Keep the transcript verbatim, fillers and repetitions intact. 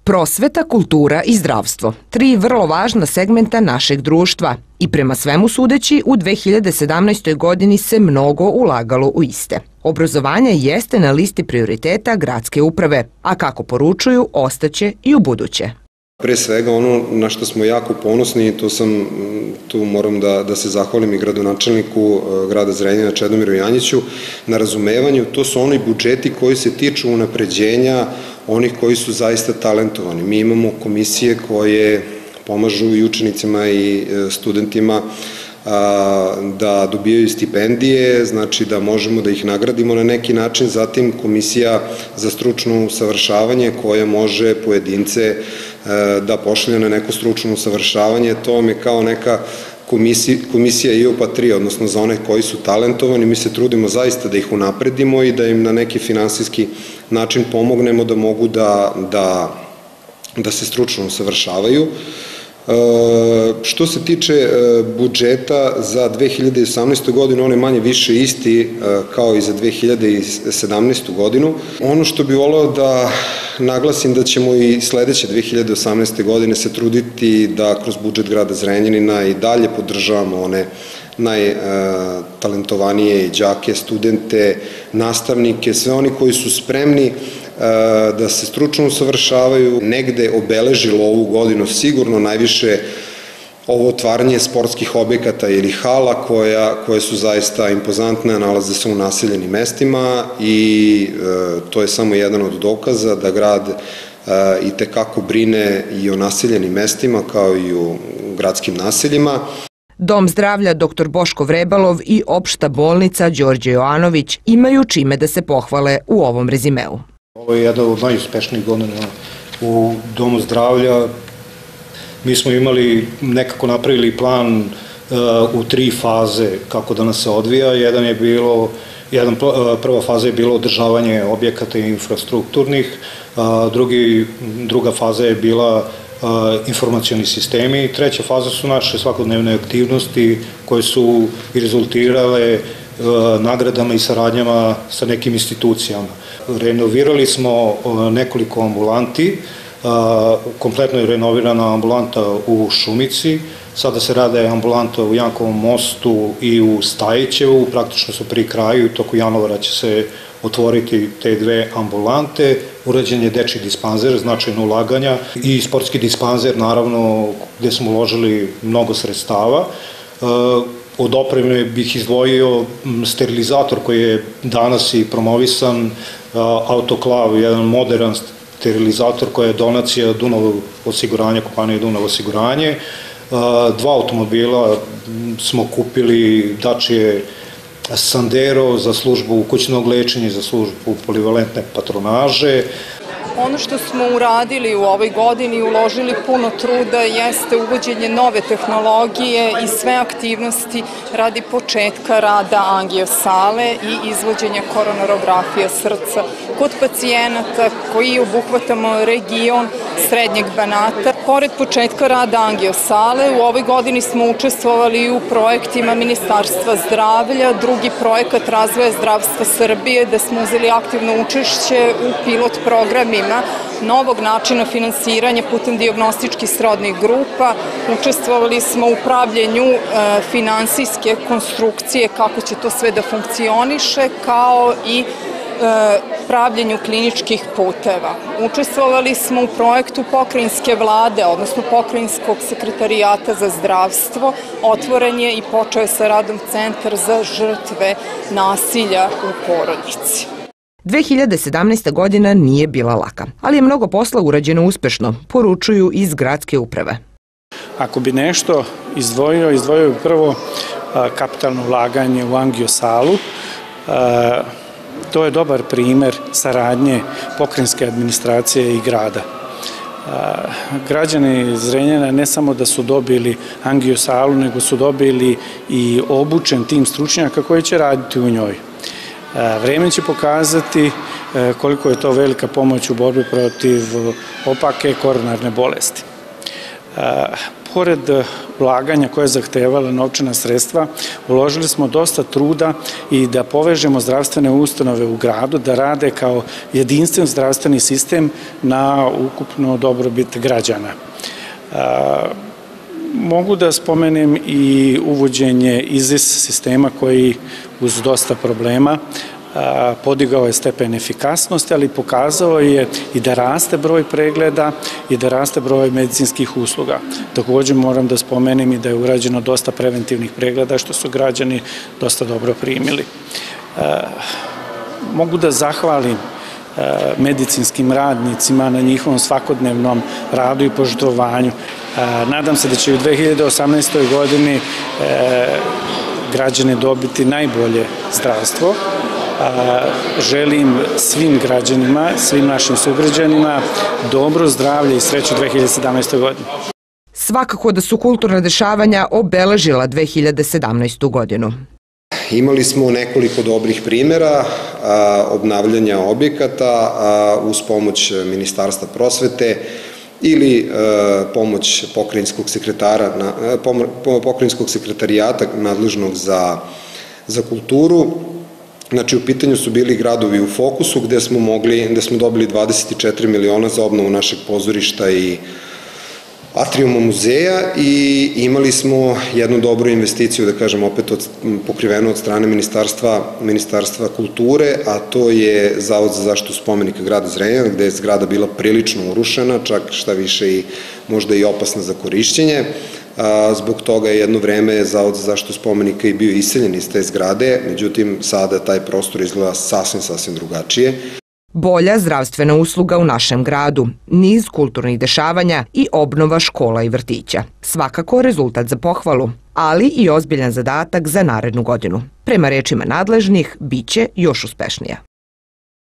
Prosveta, kultura i zdravstvo. Tri vrlo važna segmenta našeg društva. I prema svemu sudeći, u dve hiljade sedamnaestoj. godini se mnogo ulagalo u iste. Obrazovanje jeste na listi prioriteta gradske uprave, a kako poručuju, ostaće i u buduće. Pre svega ono na što smo jako ponosni, to sam, tu moram da, da se zahvalim i gradonačelniku grada Zrenjanina Čedomiru Janjiću na razumevanju, to su oni budžeti koji se tiču unapređenja onih koji su zaista talentovani. Mi imamo komisije koje pomažu i učenicima i studentima da dobijaju stipendije, znači da možemo da ih nagradimo na neki način, zatim komisija za stručno usavršavanje koja može pojedince da pošalje na neko stručno usavršavanje, to vam je kao neka komisija I O P A tri, odnosno za one koji su talentovani, mi se trudimo zaista da ih unapredimo i da im na neki finansijski način pomognemo da mogu da, da, da se stručno usavršavaju. Što se tiče budžeta za dve hiljade osamnaestu. godinu, on je manje više isti kao i za dve hiljade sedamnaestu. godinu. Ono što bih voleo da naglasim da ćemo i sledeće dve hiljade osamnaeste. godine se truditi da kroz budžet grada Zrenjanina i dalje podržavamo one najtalentovanije i đake, studente, nastavnike, sve oni koji su spremni da se stručno usavršavaju, negde obeležilo ovu godinu sigurno najviše ovo otvaranje sportskih objekata ili hala koja, koje su zaista impozantne, nalaze se u naseljenim mestima i to je samo jedan od dokaza da grad i tekako brine i o naseljenim mestima kao i u gradskim naseljima. Dom zdravlja doktor Boško Vrebalov i opšta bolnica Đorđe Jovanović imaju čime da se pohvale u ovom rezimeu. Ovo je jedna od najuspešnijih godina u Domu zdravlja. Mi smo imali, nekako napravili plan u tri faze kako da nas se odvija. Jedan je bilo, jedan, prva faza je bilo održavanje objekata i infrastrukturnih, drugi, druga faza je bila informacioni sistemi, treća faza su naše svakodnevne aktivnosti koje su i rezultirale nagradama i saradnjama sa nekim institucijama. Renovirali smo nekoliko ambulanti, kompletno je renovirana ambulanta u Šumici, sada se rade ambulanta u Jankovom mostu i u Stajićevu, praktično su pri kraju i toku januara će se otvoriti te dve ambulante, urađen je dečji dispanzer, značajno ulaganja i sportski dispanzer, naravno, gde smo uložili mnogo sredstava. Od opreme bih izdvojio sterilizator koji je danas i promovisan, autoklav, jedan modern sterilizator koja je donacija Dunav osiguranja, kompanije Dunav osiguranje. Dva automobila smo kupili, Dačije Sandero za službu kućnog lečenja i za službu polivalentne patronaže. Ono što smo uradili u ovoj godini i uložili puno truda jeste uvođenje nove tehnologije i sve aktivnosti radi početka rada angiosale i izvođenja koronarografija srca kod pacijenata koji obuhvatamo region Srednjeg Banata. Pored početka rada angiosale, u ovoj godini smo učestvovali u projektima Ministarstva zdravlja, drugi projekat razvoja zdravstva Srbije, da smo uzeli aktivno učešće u pilot programima novog načina finansiranja putem dijagnostičkih srodnih grupa. Učestvovali smo u pravljenju finansijske konstrukcije kako će to sve da funkcioniše, kao i pravljenju kliničkih puteva. Učestvovali smo u projektu pokrajinske vlade, odnosno pokrajinskog sekretarijata za zdravstvo. Otvoren je i počeo je sa radom Centar za žrtve nasilja u porodici. dve hiljade sedamnaesta. godina nije bila laka, ali je mnogo posla urađeno uspešno, poručuju iz gradske uprave. Ako bi nešto izdvojio, izdvojio bi prvo kapitalno ulaganje u angiosalu. To je dobar primer saradnje pokrajinske administracije i grada. Građani Zrenjanina ne samo da su dobili angiosalu, nego su dobili i obučen tim stručnjaka koji će raditi u njoj. Vreme će pokazati koliko je to velika pomoć u borbi protiv opake koronarne bolesti. pored ulaganja koje je zahtevala novčana sredstva, uložili smo dosta truda i da povežemo zdravstvene ustanove u gradu, da rade kao jedinstven zdravstveni sistem na ukupno dobrobit građana. Mogu da spomenem i uvođenje I Z I S sistema koji uz dosta problema podigao je stepen efikasnosti, ali pokazao je i da raste broj pregleda i da raste broj medicinskih usluga. Također moram da spomenem i da je urađeno dosta preventivnih pregleda, što su građani dosta dobro primili. Mogu da zahvalim medicinskim radnicima na njihovom svakodnevnom radu i požrtvovanju. Nadam se da će u dve hiljade osamnaestoj godini građani dobiti najbolje zdravstvo. Želim svim građanima, svim našim sugrađanima dobro zdravlje i sreću u dve hiljade sedamnaestoj godini. Svakako da su kulturna dešavanja obeležila dve hiljade sedamnaestu godinu. Imali smo nekoliko dobrih primjera obnavljanja objekata uz pomoć Ministarstva prosvete ili pomoć pokrajinskog sekretara, pokrajinskog sekretarijata nadležnog za, za kulturu. Znači, u pitanju su bili gradovi u fokusu gde smo mogli, gde smo dobili dvadeset četiri miliona za obnovu našeg pozorišta i atrijuma muzeja i imali smo jednu dobru investiciju, da kažem, opet od, pokrivenu od strane Ministarstva, Ministarstva kulture, a to je Zavod za zaštitu spomenika grada Zrenjanina, gde je zgrada bila prilično urušena, čak šta više i možda i opasna za korišćenje. Zbog toga je jedno vreme Zavod za zaštitu spomenika i bio iseljen iz te zgrade, međutim sada taj prostor izgleda sasvim, sasvim drugačije. Bolja zdravstvena usluga u našem gradu, niz kulturnih dešavanja i obnova škola i vrtića. Svakako rezultat za pohvalu, ali i ozbiljan zadatak za narednu godinu. Prema rečima nadležnih, biće još uspešnija.